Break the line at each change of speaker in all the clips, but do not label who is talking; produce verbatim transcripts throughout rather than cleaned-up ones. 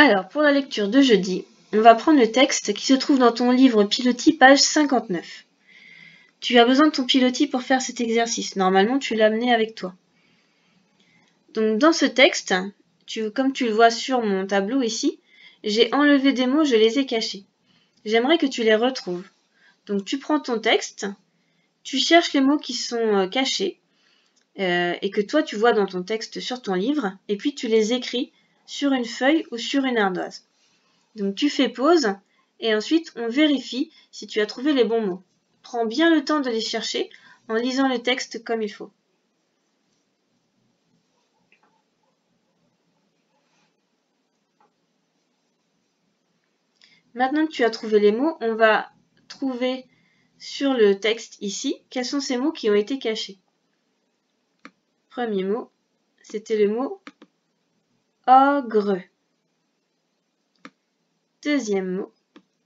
Alors, pour la lecture de jeudi, on va prendre le texte qui se trouve dans ton livre Pilotis, page cinquante-neuf. Tu as besoin de ton pilotis pour faire cet exercice. Normalement, tu l'as amené avec toi. Donc, dans ce texte, tu, comme tu le vois sur mon tableau ici, j'ai enlevé des mots, je les ai cachés. J'aimerais que tu les retrouves. Donc, tu prends ton texte, tu cherches les mots qui sont cachés euh, et que toi, tu vois dans ton texte sur ton livre, et puis tu les écris sur une feuille ou sur une ardoise. Donc, tu fais pause et ensuite, on vérifie si tu as trouvé les bons mots. Prends bien le temps de les chercher en lisant le texte comme il faut. Maintenant que tu as trouvé les mots, on va trouver sur le texte ici quels sont ces mots qui ont été cachés. Premier mot, c'était le mot ogre. Deuxième mot,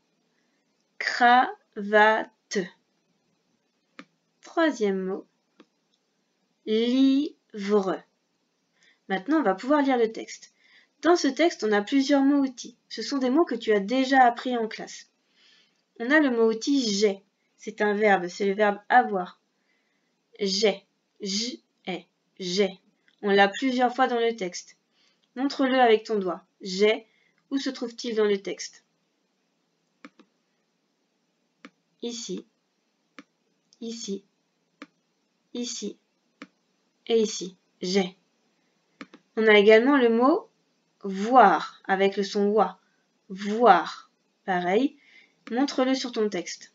cravate. Troisième mot, livre. Maintenant, on va pouvoir lire le texte. Dans ce texte, on a plusieurs mots outils. Ce sont des mots que tu as déjà appris en classe. On a le mot outil j'ai. C'est un verbe, c'est le verbe avoir. J'ai, j, est, j'ai. On l'a plusieurs fois dans le texte. Montre-le avec ton doigt. J'ai, où se trouve-t-il dans le texte? Ici, ici, ici et ici. J'ai. On a également le mot voir avec le son wa. Voir. Pareil. Montre-le sur ton texte.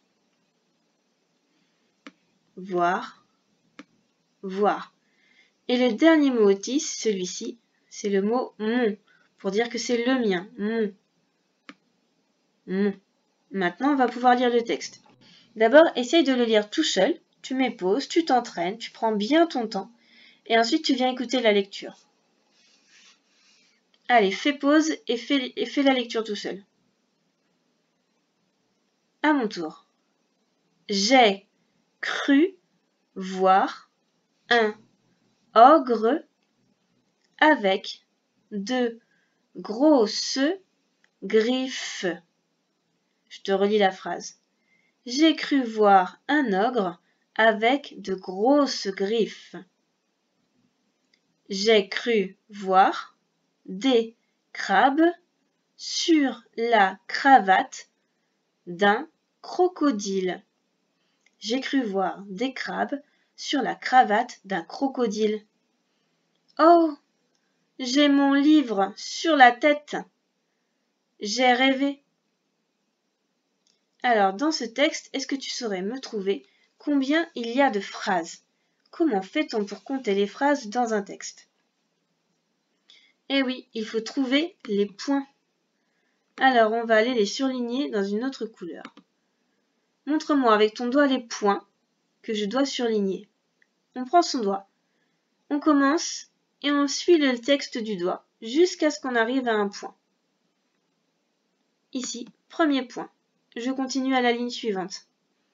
Voir. Voir. Et le dernier mot outil, celui-ci, c'est le mot mon, pour dire que c'est le mien. Mon. Mon. Maintenant, on va pouvoir lire le texte. D'abord, essaye de le lire tout seul. Tu mets pause, tu t'entraînes, tu prends bien ton temps. Et ensuite, tu viens écouter la lecture. Allez, fais pause et fais, et fais la lecture tout seul. À mon tour. J'ai cru voir un ogre avec de grosses griffes. Je te relis la phrase. J'ai cru voir un ogre avec de grosses griffes. J'ai cru voir des crabes sur la cravate d'un crocodile. J'ai cru voir des crabes sur la cravate d'un crocodile. Oh, j'ai mon livre sur la tête. J'ai rêvé. Alors, dans ce texte, est-ce que tu saurais me trouver combien il y a de phrases? Comment fait-on pour compter les phrases dans un texte? Eh oui, il faut trouver les points. Alors, on va aller les surligner dans une autre couleur. Montre-moi avec ton doigt les points que je dois surligner. On prend son doigt. On commence et on suit le texte du doigt jusqu'à ce qu'on arrive à un point. Ici, premier point. Je continue à la ligne suivante.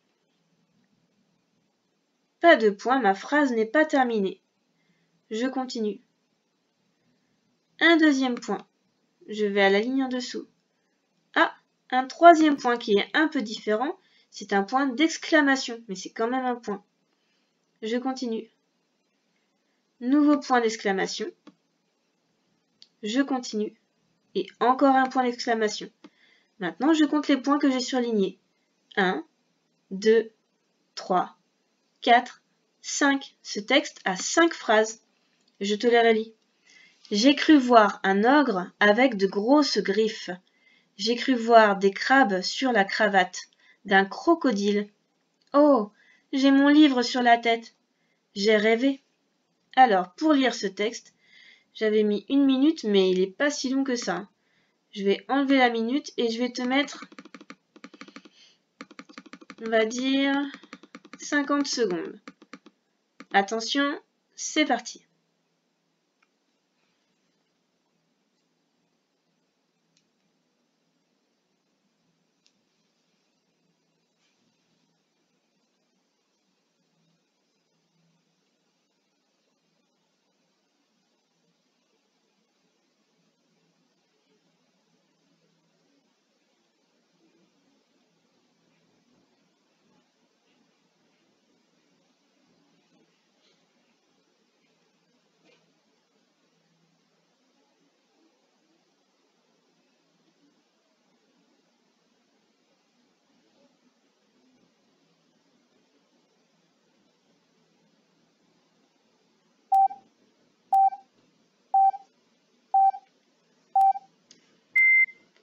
Pas de point, ma phrase n'est pas terminée. Je continue. Un deuxième point. Je vais à la ligne en dessous. Ah, un troisième point qui est un peu différent, c'est un point d'exclamation, mais c'est quand même un point. Je continue. Nouveau point d'exclamation. Je continue. Et encore un point d'exclamation. Maintenant, je compte les points que j'ai surlignés. un, deux, trois, quatre, cinq. Ce texte a cinq phrases. Je te les relis. J'ai cru voir un ogre avec de grosses griffes. J'ai cru voir des crabes sur la cravate d'un crocodile. Oh, j'ai mon livre sur la tête. J'ai rêvé. Alors, pour lire ce texte, j'avais mis une minute, mais il n'est pas si long que ça. Je vais enlever la minute et je vais te mettre, on va dire, cinquante secondes. Attention, c'est parti.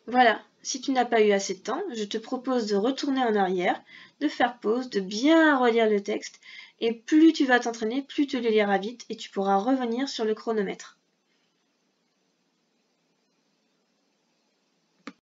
Voilà, si tu n'as pas eu assez de temps, je te propose de retourner en arrière, de faire pause, de bien relire le texte, et plus tu vas t'entraîner, plus tu le liras vite et tu pourras revenir sur le chronomètre.